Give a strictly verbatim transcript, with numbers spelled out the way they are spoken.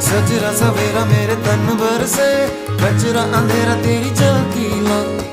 सजरा सवेरा मेरे तन भर से, कचरा अंधेरा तेरी चलती ला।